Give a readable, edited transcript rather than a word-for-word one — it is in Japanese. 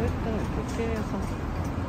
れって何時計屋さん？